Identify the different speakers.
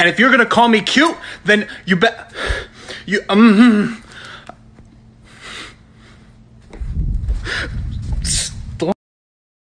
Speaker 1: And if you're gonna call me cute, then you bet you